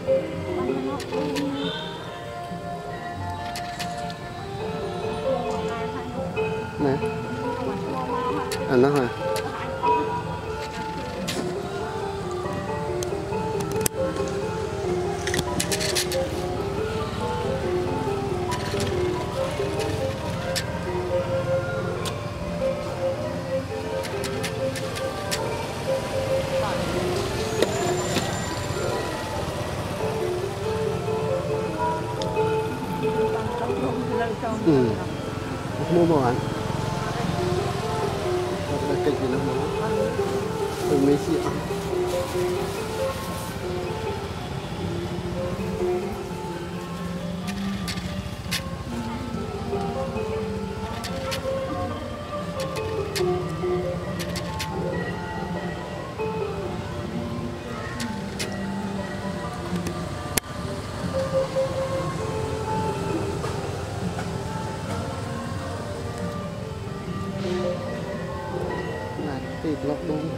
nè anh nó hả mua món ăn cái gì nó món mấy xịt thịt lọc đúng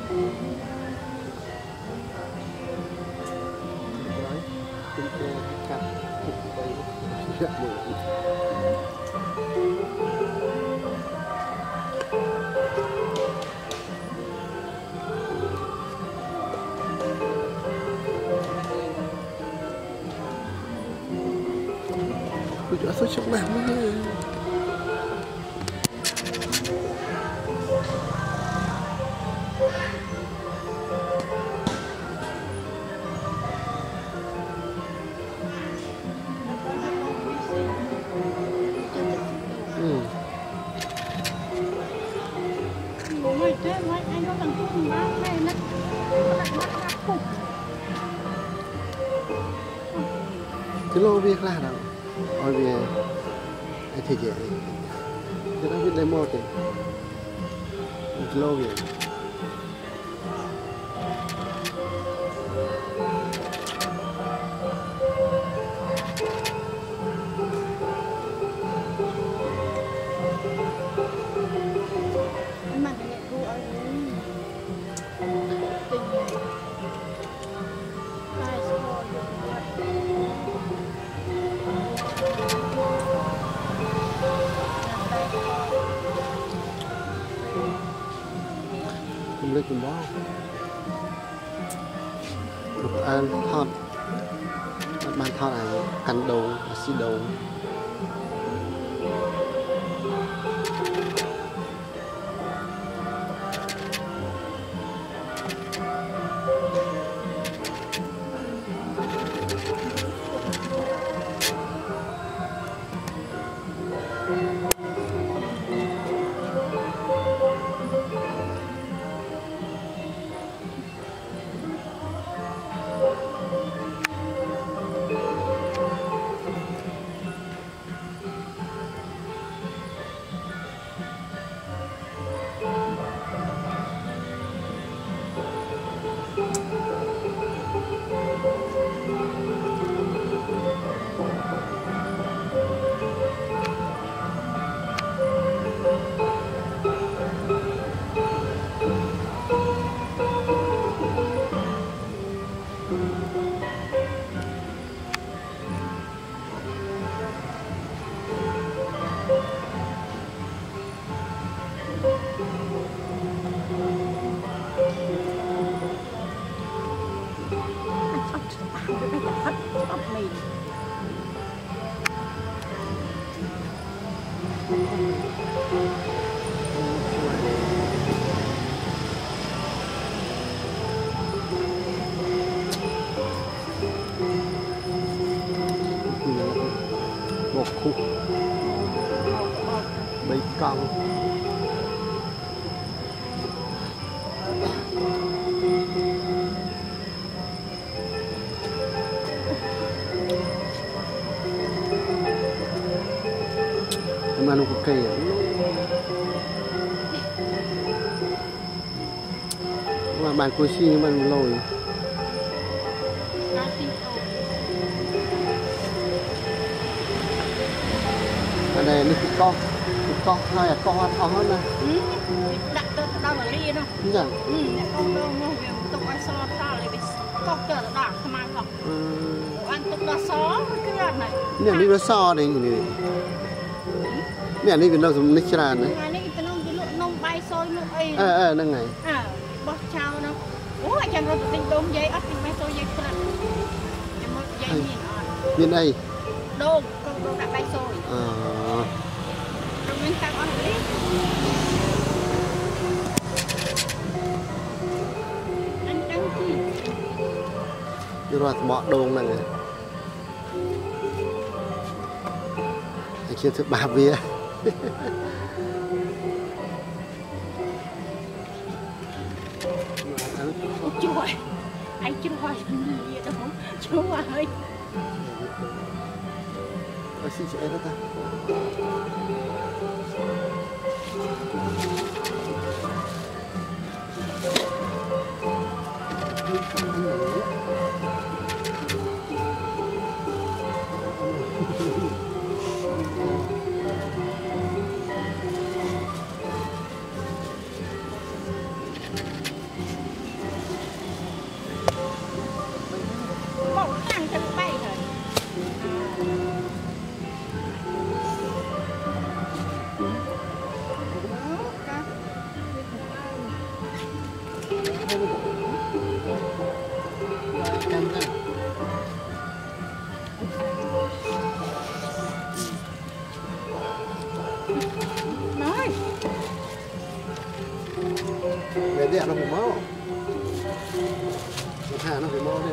đấy chúng tôi cắt thịt đấy rất nhiều tôi đã xuất sắc làm đấy cái lô việc là đâu, ôi về thì vậy, cái đó biết lấy một cái lô việc. Không lấy cùng đó được ăn thọt ban thọt này cắn đầu xì đầu một khúc mấy cong mà nó có cây mà bàn cô xi mà lồi ở đây nó con hai là con ăn hết nè đặt đâu là ly đâu dạ con đâu mua về tụng ai so ta lại bị con chờ đỏ không ăn không เนี่ยนี่เราซ้อนี่นี่เนี่ยนี่เป็นเราสมนิชรานะ ngày nay cái nông bay sôi nông ấy นั่นไง bó chao nó ủa chẳng rồi tình đốm dây ấp tình bay sôi dây khăn chẳng một dây nhìn on មានអី đô con đô đã bay sôi rồi mình tăng on đi anh đăng ký វារត់ស្មក់ដងហ្នឹងហើយខ្ញុំធ្វើបាបវា chui anh chui gì đâu chui ơi អត់ស៊ីឆ្អែតតា một thằng chân bay rồi nói về đẹp nó phải máu thả nó phải máu đi